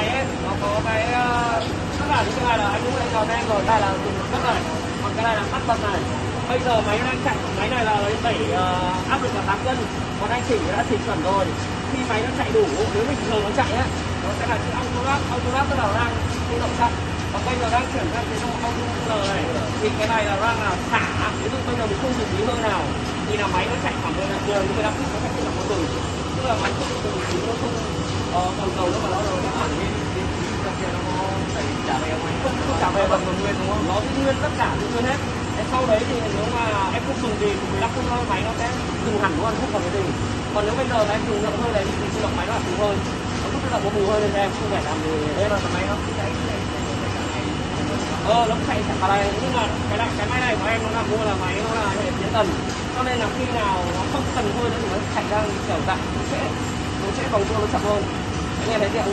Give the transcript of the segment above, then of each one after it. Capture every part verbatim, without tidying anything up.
máy ấy, nó có cái uh, tất cả những cái này là anh cũng đã cho em rồi. Đây là dùng rất này, còn cái này là tắt bật này. Bây giờ máy đang chạy, máy này là đẩy uh, áp lực là tám cân, còn anh chỉnh đã chỉnh chuẩn rồi. Khi máy nó chạy đủ, nếu bình thường nó chạy á, nó sẽ là chữ autolock, autolock tức là đang tự động chặn. Còn bây giờ đang chuyển sang chế độ auto này, thì cái này là đang là thả. Ví dụ bây giờ mình không dùng tí hơi nào, thì là máy nó chạy khoảng mười đến mười lăm phút nó sẽ tự động nó dừng. Tức là máy không tự động nó không còn dầu nó mà nó nó hẳn lên đến trong kia nó phải trả về máy không không trả về bằng nguyên đúng không? Nó giữ nguyên tất cả giữ nguyên hết. Thế sau đấy thì nếu mà em không dùng gì thì mười lăm phút thôi máy nó sẽ dừng hẳn luôn, không còn cái gì. Còn nếu bây giờ mà em dùng lượng hơi đấy thì tự động máy nó là phù hơi. Nó lúc tự động nó phù hơi lên cho em, không phải làm gì. Đây là máy nó chạy ờ nó chạy cả này, nhưng mà cái này cái máy này của em nó là mua là máy nó là hệ tiến tần, cho nên là khi nào nó không cần hơi nữa thì nó chạy ra kiểu dạng nó sẽ nó sẽ vòng tua nó chậm hơn. Anh nghe thấy tiếng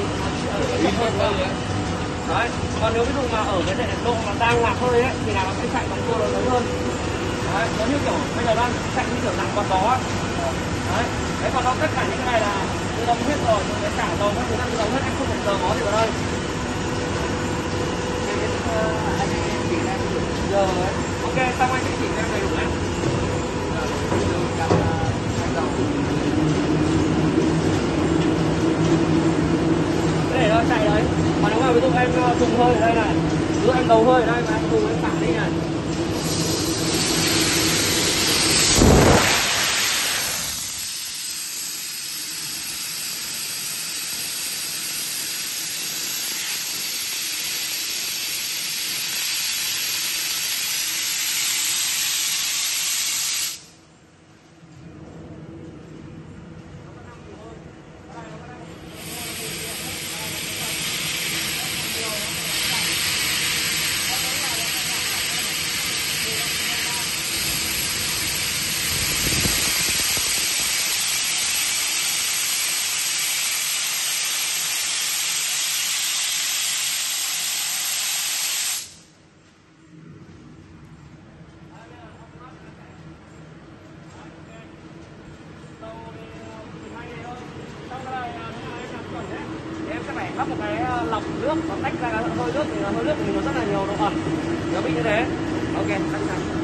đấy. Còn nếu ví dụ mà ở cái độ mà đang lạc hơi ấy thì là nó sẽ chạy vòng tua nó lớn hơn. Đấy, nó như kiểu bây giờ đang chạy như kiểu nặng con bó ấy. Đấy, đấy còn nó tất cả những cái này là tự động hết rồi, cái cả dầu các thứ tự động hết, anh không phải giờ mó gì vào đây. Anh em chỉ ra giờ ấy. Ok, xong anh sẽ chỉ ra đầy đủ nhé. Cái này nó chạy đấy. Còn nếu mà ví dụ em dùng hơi ở đây này, ví dụ em đầu hơi ở đây mà em dùng em thẳng đi này. Lắp một cái lọc nước, nó tách ra hơi nước thì hơi nước thì nó rất là nhiều độ ẩm, nó bị như thế. Ok, tắt ra.